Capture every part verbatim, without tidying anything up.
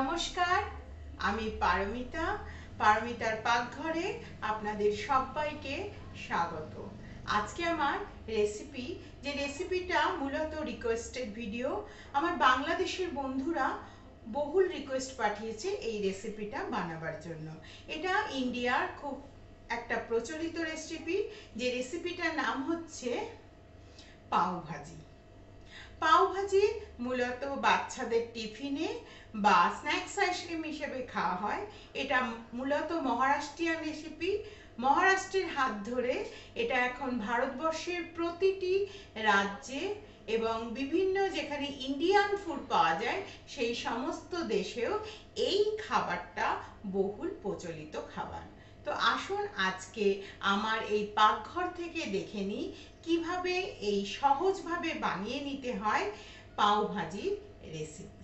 নমস্কার, আমি পারমিতা। পারমিতার পাকঘরে আপনাদের সবাইকে স্বাগত। আজকে আমার রেসিপি, যে রেসিপিটা মূলত রিকোয়েস্টেড ভিডিও। আমার বাংলাদেশের বন্ধুরা বহুল রিকোয়েস্ট পাঠিয়েছে এই রেসিপিটা বানাবার জন্য। এটা ইন্ডিয়ার খুব একটা প্রচলিত রেসিপি, যে রেসিপিটার নাম হচ্ছে পাও ভাজি। পাও ভাজি মূলত বাচ্চাদের টিফিনে বা স্ন্যাক্স আইসক্রিম হিসেবে খাওয়া হয়। এটা মূলত মহারাষ্ট্রিয়ান রেসিপি। মহারাষ্ট্রের হাত ধরে এটা এখন ভারতবর্ষের প্রতিটি রাজ্যে এবং বিভিন্ন যেখানে ইন্ডিয়ান ফুড পাওয়া যায় সেই সমস্ত দেশেও এই খাবারটা বহুল প্রচলিত খাবার। তো আসুন আজকে আমার এই পাকঘর থেকে দেখে নিই কিভাবে এই সহজভাবে বানিয়ে নিতে হয় পাও ভাজির রেসিপি।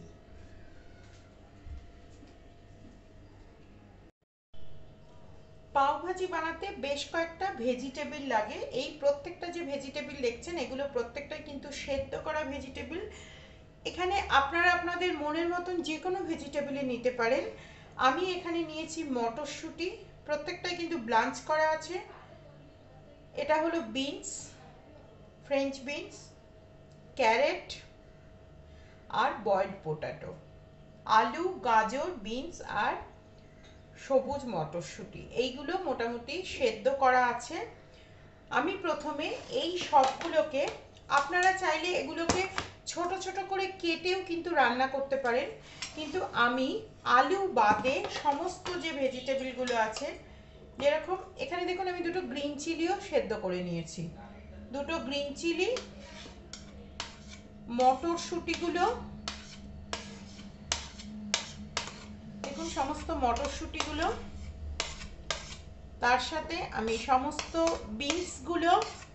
পাও ভাজি বানাতে বেশ কয়েকটা ভেজিটেবল লাগে। এই প্রত্যেকটা যে ভেজিটেবল দেখছেন এগুলো প্রত্যেকটাই কিন্তু সেদ্ধ করা ভেজিটেবল। এখানে আপনারা আপনাদের মনের মতন যে কোনো ভেজিটেবলই নিতে পারেন। আমি এখানে নিয়েছি মটরশুঁটি, প্রত্যেকটাই কিন্তু ব্লাঞ্চ করা আছে। এটা হলো বিনস, ফ্রেঞ্চ বিনস, ক্যারেট আর বয়েলড পোটাটো, আলু, গাজর, বিনস আর সবুজ মটরশুঁটি, এইগুলো মোটামুটি সেদ্ধ করা আছে। আমি প্রথমে এই সবগুলোকে, আপনারা চাইলে এগুলোকে ছোট ছোট করে কেটেও কিন্তু রান্না করতে পারেন, কিন্তু আমি আলু বাদে সমস্ত যে ভেজিটেবলগুলো আছে, যেরকম এখানে দেখুন আমি দুটো গ্রিন চিলিও সেদ্ধ করে নিয়েছি। দুটো গ্রিন চিলি, মটরশুঁটিগুলো দেখুন, সমস্ত মটরশুঁটিগুলো, তার সাথে আমি সমস্ত বিনসগুলো,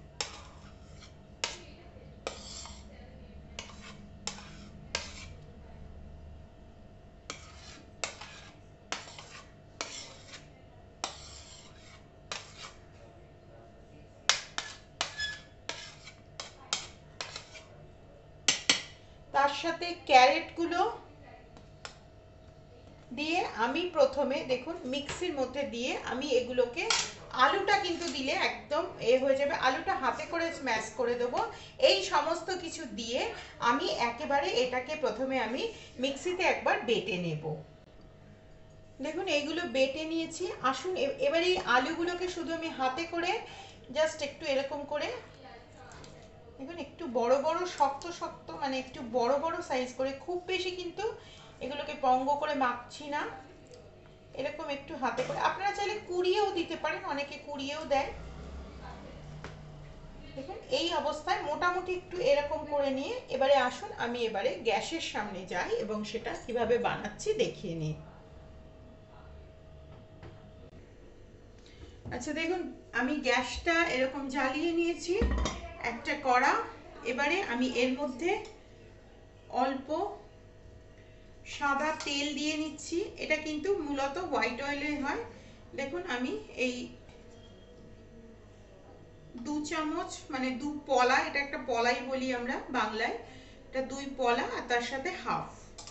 তার সাথে ক্যারেটগুলো দিয়ে আমি প্রথমে দেখুন মিক্সির মধ্যে দিয়ে আমি এগুলোকে, আলুটা কিন্তু দিলে একদম এ হয়ে যাবে, আলুটা হাতে করে স্ম্যাশ করে দেবো। এই সমস্ত কিছু দিয়ে আমি একেবারে এটাকে প্রথমে আমি মিক্সিতে একবার বেটে নেব। দেখুন এইগুলো বেটে নিয়েছি। আসুন এবার এই আলুগুলোকে শুধু আমি হাতে করে জাস্ট একটু এরকম করে, দেখুন একটু বড় বড় শক্ত শক্ত, মানে একটু বড় বড় সাইজ করে, খুব বেশি কিন্তু এগুলোকে পঙ্গ করে মাখছি না, এরকম একটু হাতে করে। আপনারা চাইলে কুড়িয়েও দিতে পারেন, অনেকে কুড়িয়েও দেয়। দেখুন এই অবস্থায় মোটামুটি একটু এরকম করে নিয়ে এবারে আসুন আমি এবারে গ্যাসের সামনে যাই এবং সেটা কিভাবে বানাচ্ছি দেখিয়ে নিই। আচ্ছা দেখুন, আমি গ্যাসটা এরকম জ্বালিয়ে নিয়েছি, একটা কড়া। এবারে আমি এর মধ্যে অল্প সাদা তেল দিয়ে নিচ্ছি। এটা কিন্তু মূলত হোয়াইট অয়েলে হয়। দেখুন আমি এই দু চামচ, মানে দু পলা, এটা একটা পলাই বলি আমরা বাংলায়, এটা দুই পলা, আর তার সাথে হাফ,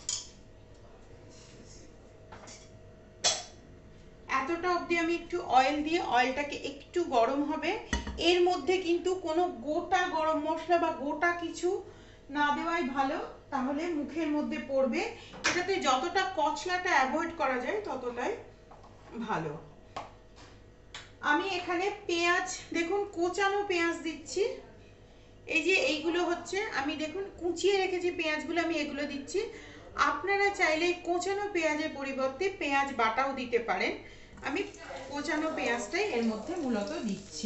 এতটা অবধি আমি একটু অয়েল দিয়ে, অয়েলটাকে একটু গরম হবে। এর মধ্যে কিন্তু কোনো গোটা গরম মশলা বা গোটা কিছু না দেওয়াই ভালো, তাহলে মুখের মধ্যে পড়বে। এটাতে যতটা কচলাটা অ্যাভয়েড করা যায় ততটাই ভালো। আমি এখানে পেঁয়াজ, দেখুন কোচানো পেঁয়াজ দিচ্ছি। এই যে এইগুলো হচ্ছে, আমি দেখুন কুচিয়ে রেখেছি পেঁয়াজগুলো, আমি এগুলো দিচ্ছি। আপনারা চাইলে কোচানো পেঁয়াজের পরিবর্তে পেঁয়াজ বাটাও দিতে পারেন। আমি কোচানো পেঁয়াজটাই এর মধ্যে মূলত দিচ্ছি।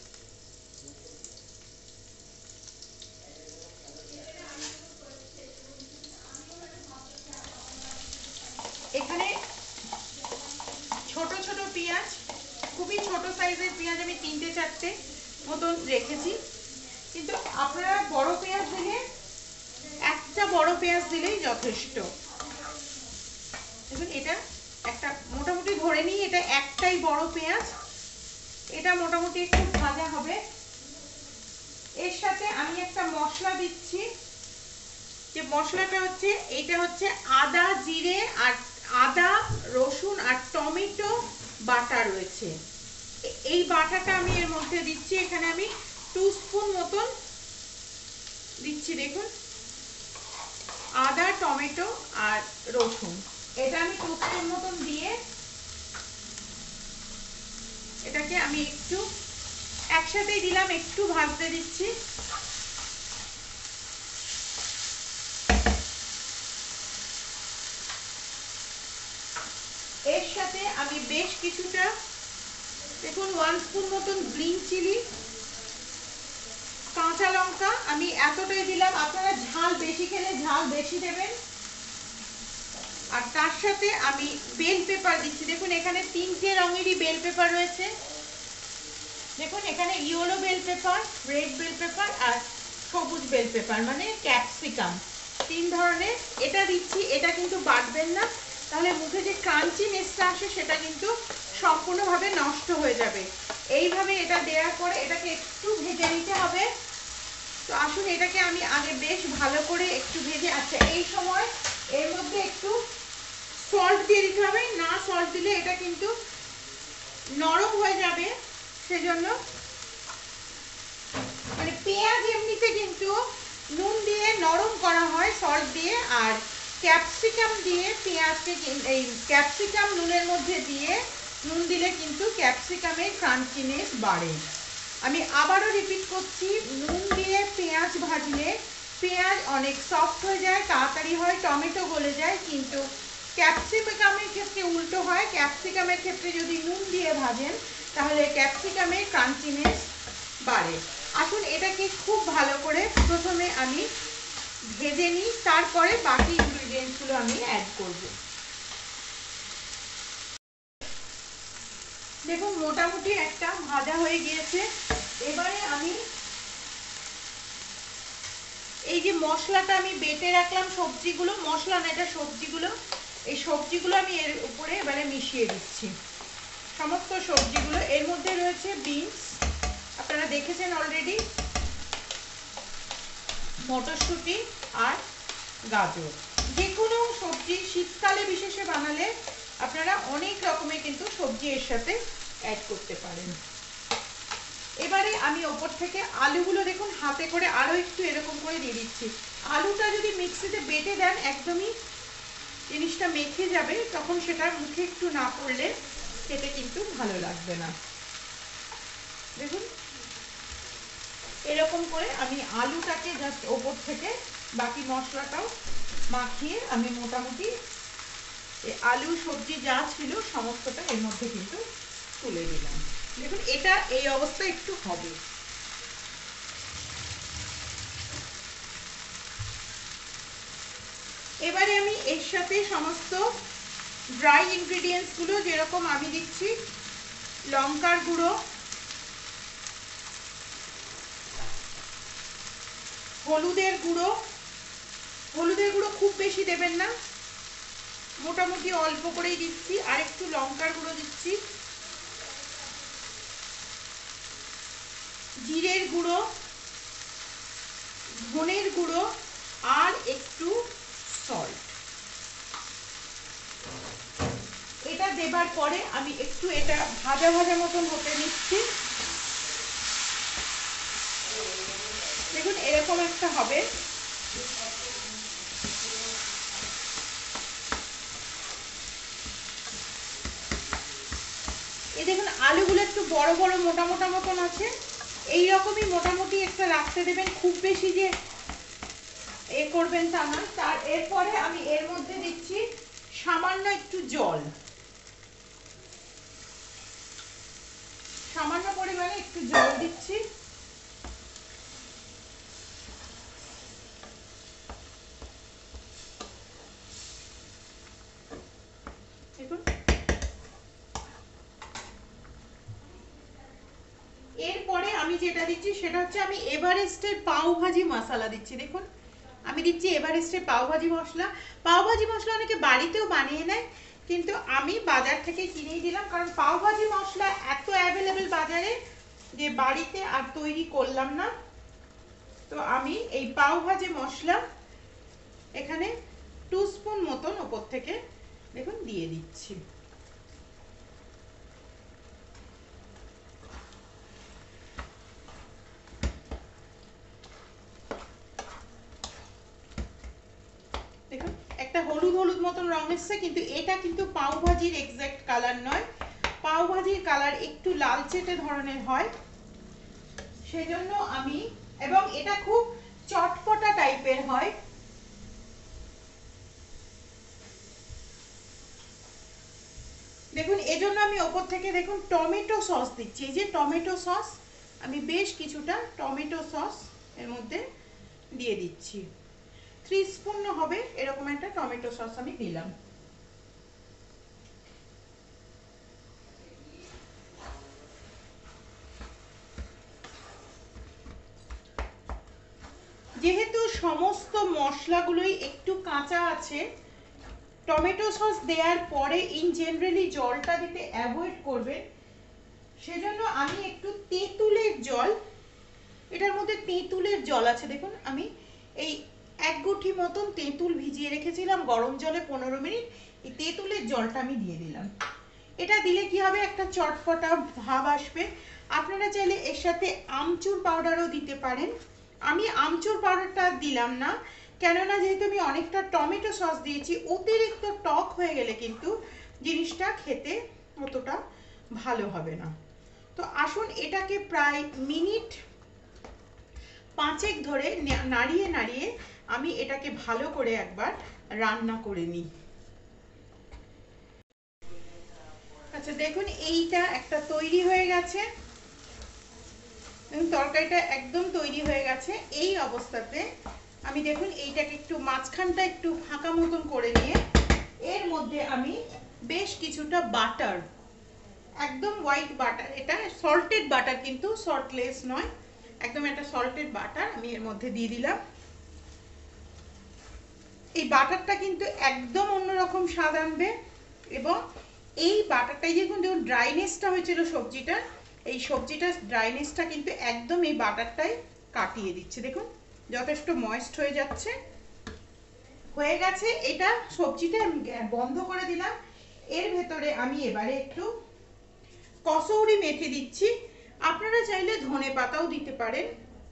এখানে ছোট ছোট পেঁয়াজ, খুবই ছোট সাইজের পেঁয়াজ আমি তিনটে চারটে মতন রেখেছি, কিন্তু আপনারা বড় পেঁয়াজ দিলে একটা বড় পেঁয়াজ দিলেই যথেষ্ট। দেখুন এটা একটা মোটামুটি ধরে নিই, এটা একটাই বড় পেঁয়াজ। এটা মোটামুটি একটু ভাজা হবে। এর সাথে আমি একটা মশলা দিচ্ছি, যে মশলাটা হচ্ছে, এইটা হচ্ছে আদা, জিরে আর আর টমেটো বাটা রয়েছে। এই বাটাটা আমি এর মধ্যে দিচ্ছি, এখানে আমি টু স্পুন মতন দিচ্ছি। দেখুন, আদা, টমেটো আর রসুন, এটা আমি টু স্পুন মতন দিয়ে এটাকে আমি একটু একসাথেই দিলাম, একটু ভাজতে দিচ্ছি। এর সাথে আমি বেশ কিছুটা, দেখুন ওয়ান স্পুন মতন গ্রিন চিলি, কাঁচা লঙ্কা আমি এতটাই দিলাম, আপনারা ঝাল বেশি খেলে ঝাল বেশি দেবেন। আর তার সাথে আমি বেল পেপার দিচ্ছি। দেখুন এখানে তিনটে রঙেরই বেল পেপার রয়েছে। দেখুন এখানে yellow bell pepper, red bell pepper আর সবুজ বেল পেপার মানে ক্যাপসিকাম, তিন ধরনের এটা দিচ্ছি। এটা কিন্তু বাটবেন না, তাহলে মুখে যে ক্রাঞ্চিনেসটা আসে সেটা কিন্তু সম্পূর্ণভাবে নষ্ট হয়ে যাবে। এইভাবে এটা দেওয়ার পরে এটাকে একটু ভেজে নিতে হবে। তো আসুন এটাকে আমি আগে বেশ ভালো করে একটু ভেজে, আচ্ছা এই সময় এর মধ্যে একটু সল্ট দিয়ে দিতে হবে, না সল্ট দিলে এটা কিন্তু নরম হয়ে যাবে। সেজন্য মানে পেঁয়াজ এমনিতে কিন্তু নুন দিয়ে নরম করা হয় সল্ট দিয়ে, আর ক্যাপসিকাম দিয়ে পেঁয়াজকে, এই ক্যাপসিকাম নুনের মধ্যে দিয়ে নুন দিলে কিন্তু ক্যাপসিকামের ক্রাঞ্চিনেস বাড়ে। আমি আবারও রিপিট করছি, নুন দিয়ে পেঁয়াজ ভাজলে পেঁয়াজ অনেক সফট হয়ে যায়, তাড়াতাড়ি হয়, টমেটো গলে যায়, কিন্তু ক্যাপসিকামের ক্ষেত্রে উল্টো হয়। ক্যাপসিকামের ক্ষেত্রে যদি নুন দিয়ে ভাজেন তাহলে ক্যাপসিকামের ক্রাঞ্চিনেস বাড়ে। আসুন এটাকে খুব ভালো করে প্রথমে আমি ভেজে নিই, তারপরে বাকি ইনগ্রিডিয়েন্টসগুলো আমি অ্যাড করব। দেখুন মোটামুটি একটা ভাজা হয়ে গিয়েছে। এবারে আমি এই যে মশলাটা আমি বেটে রাখলাম, সবজিগুলো, মশলা না এটা সবজিগুলো, এই সবজিগুলো আমি এর উপরে এবারে মিশিয়ে দিচ্ছি। সমস্ত সবজিগুলো এর মধ্যে রয়েছে বিনস, আপনারা দেখেছেন অলরেডি, মটরশুঁটি আর গাজর। যে কোনো সবজি শীতকালে বিশেষে বানালে আপনারা অনেক রকমের কিন্তু সবজি এর সাথে অ্যাড করতে পারেন। এবারে আমি ওপর থেকে আলুগুলো দেখুন হাতে করে আরো একটু এরকম করে দিয়ে দিচ্ছি। আলুটা যদি মিক্সিতে বেটে দেন একদমই জিনিসটা মেখে যাবে, তখন সেটা মুখে একটু না পড়লে খেতে কিন্তু ভালো লাগবে না। দেখুন এরকম করে আমি আলুটাকে জাস্ট ওপর থেকে বাকি মশলাটাও মাখিয়ে আমি মোটামুটি আলু সবজি যা ছিল সমস্তটা এর মধ্যে কিন্তু তুলে দিলাম। দেখুন এটা এই অবস্থা একটু হবে। এবারে আমি এর সাথে সমস্ত ড্রাই ইনগ্রিডিয়েন্টস গুলো, যেরকম আমি দিচ্ছি লঙ্কার গুঁড়ো, হলুদের গুঁড়ো, হলুদের গুঁড়ো খুব বেশি দেবেন না, মোটামুটি অল্প করেই দিচ্ছি, আর একটু লঙ্কার গুঁড়ো দিচ্ছি, জিরের গুঁড়ো, ধনের গুঁড়ো আর একটু সল্ট। এটা দেবার পরে আমি একটু এটা ভাজা ভাজা মতন হতে নিচ্ছি। দেখুন এরকম একটা হবে। এই দেখুন আলুগুলো একটু বড় বড় মোটা মোটা মতন আছে, এইরকমই মোটামুটি একটা রাখতে দেবেন, খুব বেশি যে এ করবেন তা না। তার এরপরে আমি এর মধ্যে দিচ্ছি সামান্য একটু জল, সামান্য পরিমাণে একটু জল দিচ্ছি। দেখুন এরপরে আমি যেটা দিচ্ছি সেটা হচ্ছে আমি এভারেস্টের পাও ভাজি মশলা দিচ্ছি। দেখুন আমি দিচ্ছি এভারেস্টের পাও ভাজি মশলা। পাও ভাজি মশলা অনেকে বাড়িতেও বানিয়ে নেয়, কিন্তু আমি বাজার থেকে কিনেই দিলাম, কারণ পাও ভাজি মশলা এত অ্যাভেলেবেল বাজারে যে বাড়িতে আর তৈরি করলাম না। তো আমি এই পাও ভাজি মশলা এখানে টু স্পুন মতন ওপর থেকে দেখুন দিয়ে দিচ্ছি। এসছে, কিন্তু এটা কিন্তু পাও ভাজির এক্সাক্ট কালার নয়। পাও ভাজির কালার একটু লালচেটে ধরনের হয়, সেজন্য আমি, এবং এটা খুব চটপটা টাইপের হয়। দেখুন এজন্য আমি ওপর থেকে দেখুন টমেটো সস দিচ্ছি। এই যে টমেটো সস, আমি বেশ কিছুটা টমেটো সস এর মধ্যে দিয়ে দিচ্ছি। থ্রি স্পুন হবে এরকম একটা টমেটো সস আমি দিলাম। যেহেতু সমস্ত মশলাগুলোই একটু কাঁচা আছে, টমেটো সস দেওয়ার পরে ইন জেনারেলি জলটা দিতে অ্যাভয়েড করবেন। সেজন্য আমি একটু তেঁতুলের জল, এটার মধ্যে তেঁতুলের জল আছে দেখুন, আমি এই এক গুঁঠি মতন তেঁতুল ভিজিয়ে রেখেছিলাম গরম জলে পনেরো মিনিট, এই তেঁতুলের জলটা আমি দিয়ে দিলাম। এটা দিলে কি হবে, একটা চটপটা ভাব আসবে। আপনারা চাইলে এর সাথে আমচুর পাউডারও দিতে পারেন। আমি আমচুর পাউডারটা দিলাম না, কেননা যেহেতু আমি অনেকটা টমেটো সস দিয়েছি, অতিরিক্ত টক হয়ে গেলে কিন্তু জিনিসটা খেতে অতটা ভালো হবে না। তো আসুন এটাকে প্রায় মিনিট পাঁচেক ধরে নাড়িয়ে নাড়িয়ে আমি এটাকে ভালো করে একবার রান্না করে নিই। আচ্ছা দেখুন এইটা একটা তৈরি হয়ে গেছে, তরকারিটা একদম তৈরি হয়ে গেছে। এই অবস্থাতে আমি দেখুন এইটাকে একটু মাঝখানটা একটু ফাঁকা মতন করে নিয়ে এর মধ্যে আমি বেশ কিছুটা বাটার, একদম হোয়াইট বাটার, এটা সল্টেড বাটার কিন্তু সল্টলেস নয়, একদম একটা সল্টেড বাটার আমি এর মধ্যে দিয়ে দিলাম। এই বাটারটা কিন্তু একদম অন্যরকম স্বাদ আনবে, এবং এই বাটারটাই দেখুন দেখুন ড্রাইনেসটা হয়েছিল সবজিটা, এই সবজিটার ড্রাইনেসটা কিন্তু একদম এই বাটারটাই কাটিয়ে দিচ্ছে। দেখুন যথেষ্ট ময়েস্ট হয়ে যাচ্ছে, হয়ে গেছে। এটা সবজিটা বন্ধ করে দিলাম। এর ভেতরে আমি এবারে একটু কসৌরি মেথি দিচ্ছি, আপনারা চাইলে ধনে পাতাও দিতে পারেন।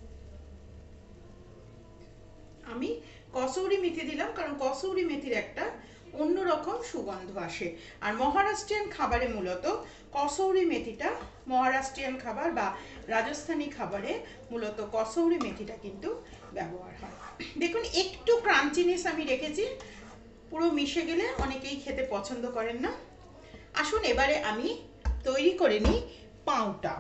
আমি কসৌরি মেথি দিলাম কারণ কসৌরি মেথির একটা অন্যরকম সুগন্ধ আসে, আর মহারাষ্ট্রিয়ান খাবারে মূলত কসৌরি মেথিটা, মহারাষ্ট্রিয়ান খাবার বা রাজস্থানী খাবারে মূলত কসৌরি মেথিটা কিন্তু ব্যবহার হয়। দেখুন একটু ক্রাঞ্চিনেস আমি রেখেছি, পুরো মিশে গেলে অনেকেই খেতে পছন্দ করেন না। আসুন এবারে আমি তৈরি করে নিই পাউটা।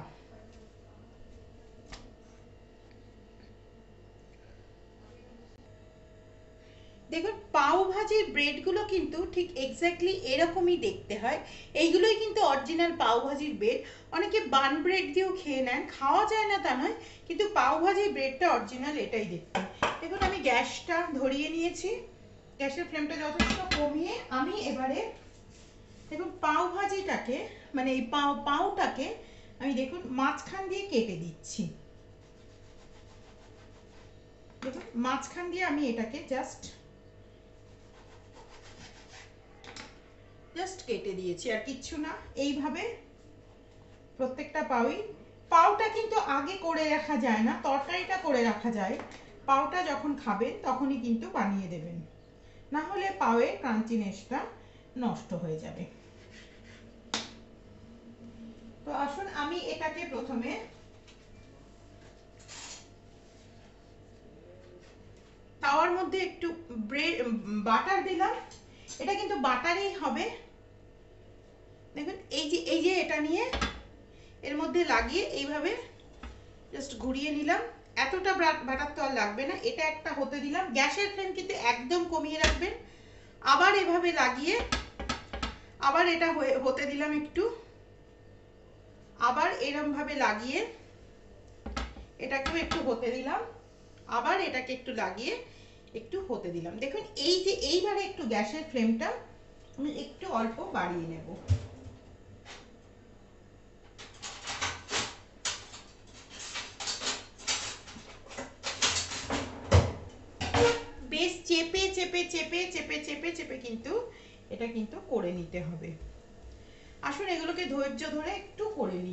দেখুন পাও ভাজির ব্রেডগুলো কিন্তু ঠিক এক্স্যাক্টলি এরকমই দেখতে হয়, এইগুলোই কিন্তু অরিজিনাল পাও ভাজির ব্রেড। অনেকে বান ব্রেড দিয়েও খেয়ে নেন, খাওয়া যায় না তা নয়, কিন্তু পাও ভাজির ব্রেডটা অরিজিনাল এটাই দেখতে। দেখুন আমি গ্যাসটা ধরিয়ে নিয়েছি, গ্যাসের ফ্লেমটা যথেষ্ট কমিয়ে আমি এবারে দেখুন পাও ভাজিটাকে, মানে এই পাও পাউটাকে আমি দেখুন মাঝখান দিয়ে কেটে দিচ্ছি। দেখুন মাঝখান দিয়ে আমি এটাকে জাস্ট জাস্ট কেটে দিয়েছি, আর কিচ্ছু না। এইভাবে প্রত্যেকটা পাউই, পাউটা কিন্তু আগে করে রাখা যায় না, তরকারিটা করে রাখা যায়। পাউটা যখন খাবেন তখনই কিন্তু বানিয়ে দেবেন, না হলে পাউয়ের ক্রাঞ্চিনেসটা নষ্ট হয়ে যাবে। তো আসুন আমি এটাকে প্রথমে তাওয়ার মধ্যে একটু ব্রেড বাটার দিলাম, এটা কিন্তু বাটারই হবে। দেখুন এই যে এই যে এটা নিয়ে এর মধ্যে লাগিয়ে এইভাবে জাস্ট ঘুরিয়ে নিলাম। এতটা বাটার তো আর লাগবে না, এটা একটা হতে দিলাম। গ্যাসের ফ্লেম কিন্তু একদম কমিয়ে রাখবেন। আবার এভাবে লাগিয়ে আবার এটা হতে দিলাম একটু, আবার এরকম ভাবে লাগিয়ে এটাকেও একটু হতে দিলাম, আবার এটাকে একটু লাগিয়ে একটু হতে দিলাম। দেখুন এই যে এইবারে একটু গ্যাসের ফ্লেমটা আমি একটু অল্প বাড়িয়ে নেব। বেশ চেপে চেপে চেপে চেপে চেপে চেপে কিন্তু এটা কিন্তু করে নিতে হবে। আসুন এগুলোকে ধৈর্য ধরে একটু করে নিই।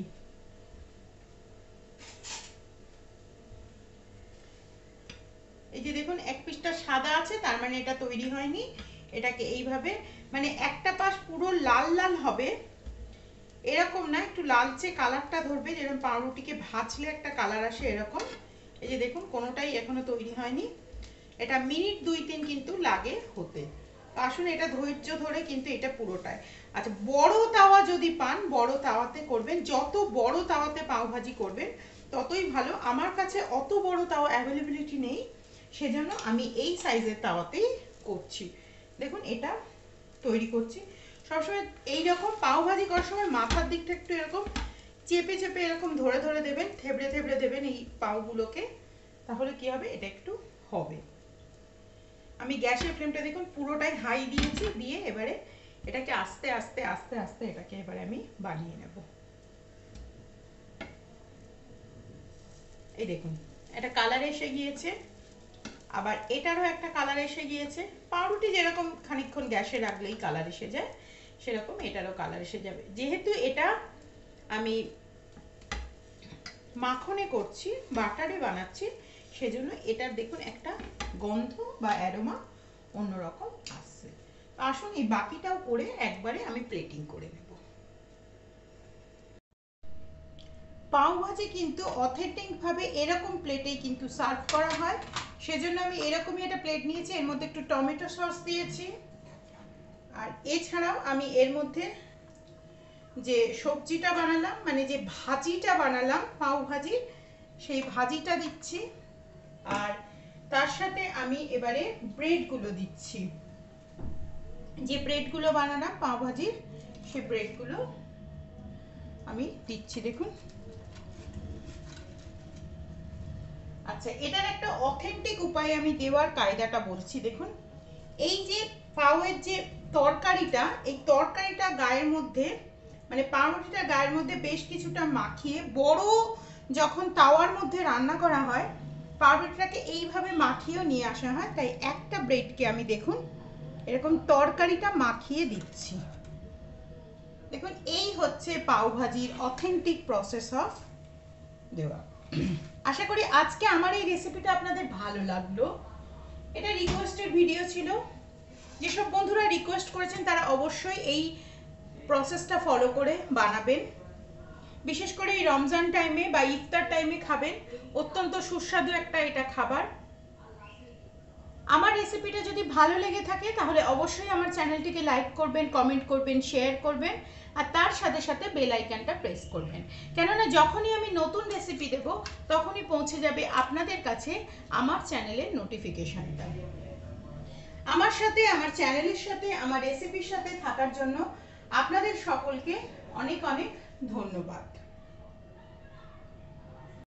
এই যে দেখুন এক পিসটা সাদা আছে, তার মানে এটা তৈরি হয়নি। এটাকে এইভাবে মানে একটা পাশ পুরো লাল লাল হবে এরকম না, একটু লালচে কালারটা ধরবে, যেরকম পাউরুটিকে ভাজলে একটা কালার আসে এরকম। এই যে দেখুন কোনোটাই এখনো তৈরি হয়নি, এটা মিনিট দুই তিন কিন্তু লাগে হতে। আসুন এটা ধৈর্য ধরে কিন্তু এটা পুরোটাই। আচ্ছা, বড় তাওয়া যদি পান বড় তাওয়াতে করবেন, যত বড় তাওয়াতে পাও ভাজি করবেন ততই ভালো। আমার কাছে অত বড় তাওয়া অ্যাভেলেবিলিটি নেই, সেজন্য আমি এই সাইজের তাওয়াতেই করছি। দেখুন এটা তৈরি করছি। সবসময় এইরকম পাও ভাজি করার সময় মাথার দিকটা একটু এরকম চেপে চেপে এরকম ধরে ধরে দেবেন, থেবড়ে থেবড়ে দেবেন এই পাউগুলোকে, তাহলে কি হবে এটা একটু হবে। আমি গ্যাসের ফ্লেমটা দেখুন পুরোটাই হাই দিয়েছি, দিয়ে এবারে এটাকে আস্তে আস্তে আস্তে আস্তে এটাকে এবারে আমি বানিয়ে নেব। এই দেখুন এটা কালার এসে গিয়েছে, আবার এটারও একটা কালার এসে গিয়েছে। পাউরুটি যেরকম খানিকক্ষণ গ্যাসে রাখলেই কালার এসে যায়, সেরকম এটারও কালার এসে যাবে। যেহেতু এটা আমি মাখনে করছি, বাটারে বানাচ্ছি, সেজন্য এটার দেখুন একটা গন্ধ বা অ্যারোমা অন্যরকম আসছে। আসুন এই বাকিটাও করে একবারে আমি প্লেটিং করে নেব। পাও ভাজি কিন্তু অথেন্টিক ভাবে এরকম প্লেটেই কিন্তু সার্ভ করা হয়, সেজন্য আমি এরকমই একটা প্লেট নিয়েছি, এর মধ্যে একটু টমেটো সস দিয়েছি, আর এছাড়াও আমি এর মধ্যে যে সবজিটা বানালাম মানে যে ভাজিটা বানালাম পাও ভাজি, সেই ভাজিটা দিচ্ছি, আর তার সাথে আমি এবারে ব্রেডগুলো দিচ্ছি, যে ব্রেডগুলো বানালাম পাও ভাজির সেই ব্রেডগুলো আমি দিচ্ছি। দেখুন আচ্ছা, এটার একটা অথেন্টিক উপায়ে আমি দেওয়ার কায়দাটা বলছি। দেখুন এই যে পাউয়ের যে তরকারিটা, এই তরকারিটা গায়ের মধ্যে মানে পাউরুটিটা গায়ের মধ্যে বেশ কিছুটা মাখিয়ে, বড় যখন তাওয়ার মধ্যে রান্না করা হয় পাউরুটিটাকে এইভাবে মাখিয়েও নিয়ে আসা হয়। তাই একটা ব্রেডকে আমি দেখুন এরকম তরকারিটা মাখিয়ে দিচ্ছি। দেখুন এই হচ্ছে পাও ভাজির অথেন্টিক প্রসেস অফ দেওয়া। আশা করি আজকে আমার এই রেসিপিটা আপনাদের ভালো লাগলো। এটা রিকোয়েস্টেড ভিডিও ছিল, যেসব বন্ধুরা রিকোয়েস্ট করেছেন তারা অবশ্যই এই প্রসেসটা ফলো করে বানাবেন। বিশেষ করে এই রমজান টাইমে বা ইফতার টাইমে খাবেন, অত্যন্ত সুস্বাদু একটা এটা খাবার। আমার রেসিপিটা যদি ভালো লেগে থাকে তাহলে অবশ্যই আমার চ্যানেলটিকে লাইক করবেন, কমেন্ট করবেন, শেয়ার করবেন, আর তার সাথে সাথে বেল আইকনটা প্রেস করবেন, কেননা যখনই আমি নতুন রেসিপি দেব তখনই পৌঁছে যাবে আপনাদের কাছে আমার চ্যানেলের নোটিফিকেশনটা। আমার সাথে, আমার চ্যানেলের সাথে, আমার রেসিপির সাথে থাকার জন্য আপনাদের সকলকে অনেক অনেক ধন্যবাদ।